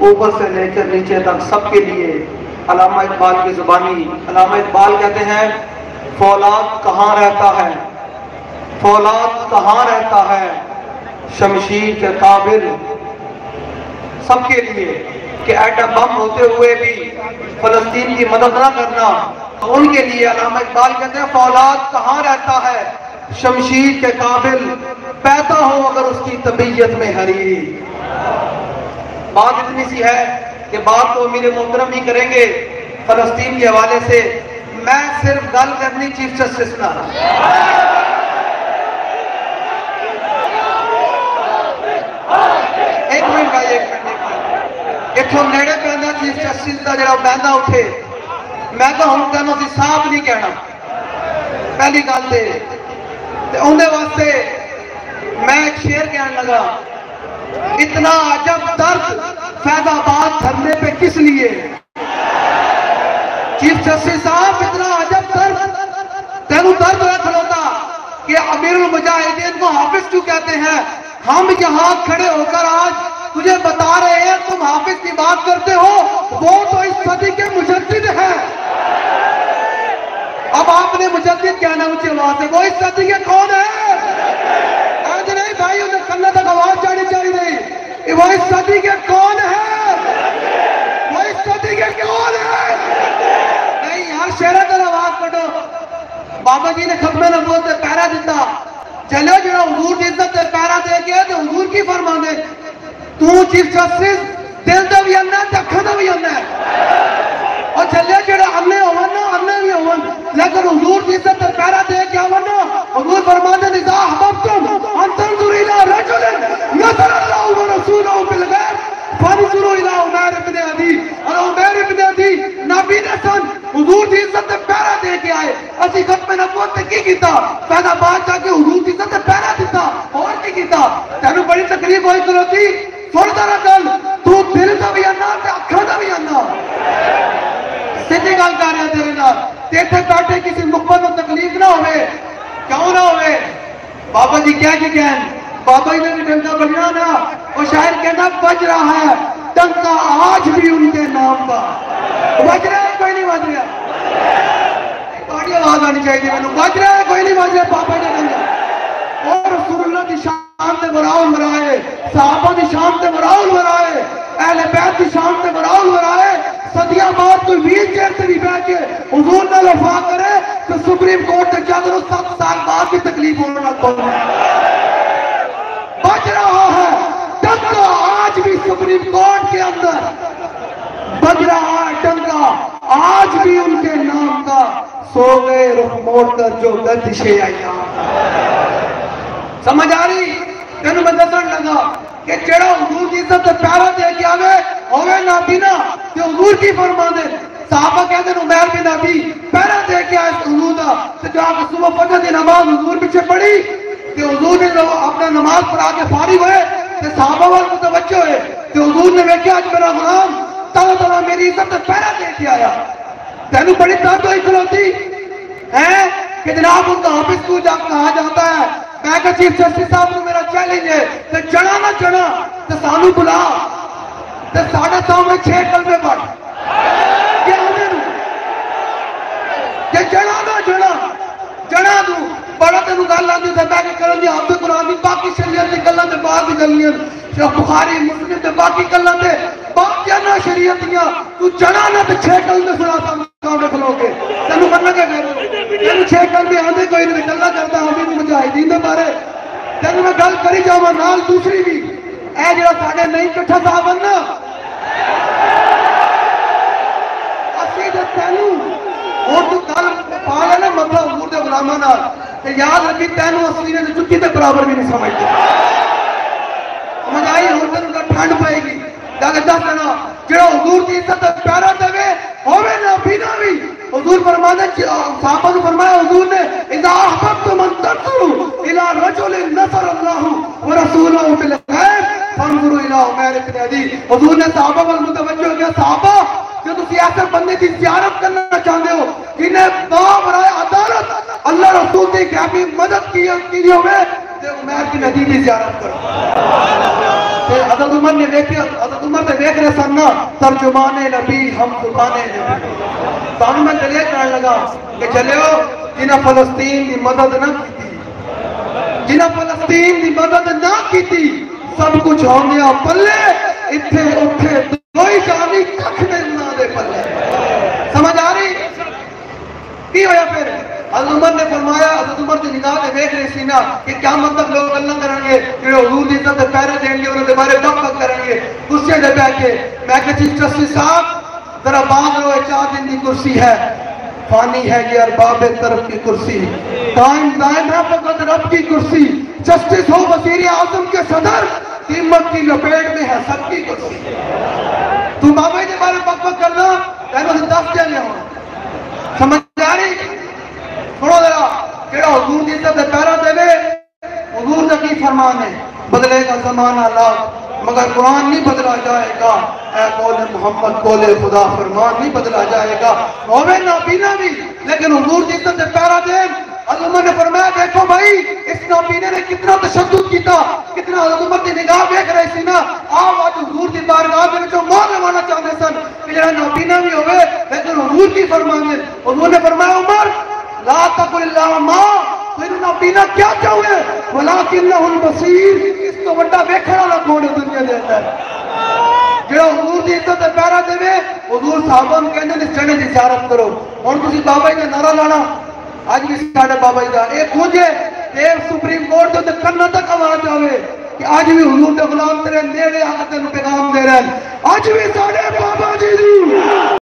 اوپر سے لے کر نیچے تک سب کے لیے علامہ اقبال کی زبانی. علامہ اقبال کہتے ہیں فولاد کہاں رہتا ہے، فولاد کہاں رہتا ہے، شمشیر کے قابل سب کے لیے. کہ ایٹم بم ہوتے ہوئے بھی فلسطین کی مدد نہ کرنا، تو ان کے لیے علامہ اقبال کہتے ہیں فولاد کہاں رہتا ہے، شمشیر کے قابل پیدا ہو اگر اس کی طبیعت میں حریری. بات اتنی سی ہے کہ بات تو امیر محترم ہی کریں گے فلسطین کے حوالے سے. میں صرف گل کرنی چیف جسٹس نہ ایک منٹ بھائی، ایک منٹ اتوں نیڑے پہنا چیف جسٹس کا جڑا بہنا اٹھے. میں تو ہوں کہنا سی صاحب نہیں کہنا پہلی گل تے اندر واسطے میں ایک شعر کہنے لگا، اتنا عجب درد فیض آباد دھرنے پہ کس لیے. چیف جسٹس صاحب اتنا عجب درد تینوں درد ہے کھلوتا کہ امیر المجاہدین کو حافظ کیوں کہتے ہیں. ہم یہاں کھڑے ہو کر آج تجھے بتا رہے ہیں تم حافظ کی بات کرتے ہو، وہ تو اس صدی کے مجدد ہیں. اب آپ نے مجدد کہنا اونچی آواز سے، وہ اس صدی کے کون ہیں؟ آج نہیں بھائی، انہیں کلہ تک آواز جانی چاہیے. وہ اس صدی کے کون ہیں؟ وہ اس صدی کے کون ہیں؟ نہیں یار شہرہ در آواز پڑھو. بابا جی نے ختم نبوت سے پیرا دیتا، چلو جڑا حضور کی عزت سے پیرا دے گیا تو حضور کی فرما دے. تو چیف جسٹس دل دا بھی اننا ہے، اکھاں دا بھی اننا ہے. اور چلے جڑا انے ہون نا انے بھی ہون، لیکن حضور کی عزت سے پیرا دے کے آون نا. حضور فرما دے اذا احببتم ان تنظروا الى رجل نصر اللہ ورسولہ بالغیب فانظروا الى عمیر بن عدی. اور عمیر بن عدی نبی نے سن حضور کی عزت سے پیرا دے کے آئے. اسی ختم نبوت نے کی کیتا؟ پیدا بات جا کے حضور کی عزت سے پیرا دیتا. اور کی کیتا؟ تینوں بڑی تکلیف ہوئی کروتی سنتا رہ گل، تو دل دا بھی آنا تے اکھاں دا بھی آنا. سیدھی گل کر رہا تیرے نال تے ایتھے بیٹھے کسی مخبر کو تکلیف نہ ہوئے. کیوں نہ ہوئے؟ بابا جی کیا کہ کہن بابا جی نے ڈنکا بجنا نا، وہ شاعر کہنا بج رہا ہے ڈنکا آج بھی ان کے نام کا. بج رہا ہے کوئی نہیں بج رہا؟ بڑی آواز آنی چاہیے میں. بج رہا ہے کوئی نہیں بج رہا بابا جی ڈنکا. اور رسول اللہ کی شان تے براؤل مرائے، صحابہ کی شان تے براؤل مرائے، اہل بیت کی شان تے براؤل مرائے. صدیاں بعد کوئی ویل چیئر سے بھی بیٹھ کے حضور نہ وفا کرے تو سپریم کورٹ تک جا کر 7 سال بعد بھی تکلیف ہونا پڑے. بج رہا ہے ڈنکا آج بھی سپریم کورٹ کے اندر، بج رہا ہے ڈنکا آج بھی ان کے نام کا. سو گئے رخ موڑ کر جو گردشیں ایام. سمجھ آ رہی؟ تینوں میں دسن لگا کہ جڑا حضور کی عزت پیارا دے کے آوے ہوئے نابینا تے حضور کی فرما دے. صحابہ کہتے ہیں عمیر بن عدی پیرا دے کے آئے حضور دا تے جا کے صبح فجر دی نماز حضور پیچھے پڑھی تے حضور نے اپنا نماز پڑھا کے فارغ ہوئے تے صحابہ وال متوجہ ہوئے تے حضور نے ویکھیا اج میرا غلام اللہ تعالیٰ میری عزت پیرا دے کے آیا. تینوں بڑی درد ہوئی کھلوتی ہے کہ جناب ان کا حافظ کو جا کہا جاتا ہے. میں کہ چیف جسٹس صاحب کو میرا چیلنج ہے کہ چڑھا نہ چڑھا تو سانو بلا تو ساڑھے سامنے 6 کلمے پڑھ کیا ہمیں کہ چڑھا نہ چڑھا چڑھا دوں بڑا تینوں گل آتی تھے میں کہ کرن دی حافظ قرآن دی باقی شریعت دی گلاں تے بعد دی گلیاں بخاری مسلم تے باقی گلاں تے باقی نہ شریعتیاں تو چڑھا نہ تے 6 کلمے سنا سامنے کھلو کے تینوں کرنا کیا کہہ تینوں 6 کلمے آندے کوئی نہیں گلا کرتا ہمیں مجاہدین دے بارے. تینوں میں گل کری جاواں نال دوسری بھی اے جڑا ساڈے نہیں کٹھا صاحب نا اسی تے تینوں اور تو گل پا لے نا مطلب حضور دے غلاماں نال تے یاد رکھی تینوں اصلی نے چکی تے برابر بھی نہیں سمجھتے. سمجھ آئی؟ ہن تینوں ٹھنڈ پائے گی جا کے دس دینا جڑا حضور کی عزت پیارا دے ہوے نہ پینا بھی. حضور فرمانے صحابہ کو فرمایا حضور نے اذا احببتم ان تنظروا الى رجل نصر اللہ ورسولہ بالغیب فانظروا الى عمیر بن عدی. حضور نے صحابہ پر متوجہ ہو گیا صحابہ جو تسی ایسے بندے کی زیارت کرنا چاہتے ہو جنہیں بابرائے عدالت اللہ رسول کی غیبی مدد کی ہوئے تے عمیر کی ندی دی زیارت کرو تے حضرت عمر نے دیکھ رہے سننا ترجمان نبی ہم زبان نبی تو میں دلیل کرنے لگا کہ چلو جنہیں فلسطین کی مدد نہ کی سب کچھ ہو گیا پلے اتھے اٹھے کوئی جانی کچھ نہیں نہ دے پلے سمجھ آ رہی کی ہویا پھر حضرت عمر نے فرمایا حضرت عمر کی نگاہ میں دیکھ رہی سی نا کہ کیا مطلب لوگ اللہ کریں گے کہ حضور کی عزت پیرے دیں گے انہوں نے بارے بک بک کریں گے کرسی دے بیٹھ کے میں کہ چیف جسٹس صاحب ذرا باز رہو 4 دن کی کرسی ہے فانی ہے یہ ارباب طرف کی کرسی قائم دائم ہے فقط رب کی کرسی جسٹس ہو وزیر اعظم کے صدر قیمت کی لپیٹ میں ہے سب کی کرسی تو بابا جی بارے بک بک کرنا تینوں سے 10 دینے ہوں سمجھ آ رہی سنو ذرا کیڑا حضور کی عزت پیرا دے حضور کا کی فرمان ہے بدلے گا زمانہ لاکھ مگر قرآن نہیں بدلا جائے گا اے قول محمد قول خدا فرمان نہیں بدلا جائے گا ہوئے نابینا بھی لیکن حضور کی عزت پیرا دے حضرت عمر نے فرمایا دیکھو بھائی اس نابینے نے کتنا تشدد کیتا کتنا حضرت عمر کی نگاہ دیکھ رہے سی نا آپ آج حضور کی بارگاہ میں جو مار لوانا چاہتے سن کہ جہاں نابینا بھی ہوئے لیکن حضور کی فرمان ہے حضور نے فرمایا عمر لا تقل اللہ ماں تو انہوں نابینا کیا چاہوے ولیکن لہ البصیر اس تو بڑا بیکھڑا والا کون ہے دنیا دے اندر جڑا حضور کی عزت پیرا دے حضور صحابہ نے کہندے نے چڑھے دی زیارت کرو ہن تسی بابا جی دا نعرہ لانا آج بھی ساڑھے بابا جی دا ایک گونجے دیو سپریم کورٹ دے کرنا تک آواز آوے کہ آج بھی حضور دے غلام تیرے نیڑے آ کے تینوں پیغام دے رہے ہیں آج بھی ساڑھے بابا جی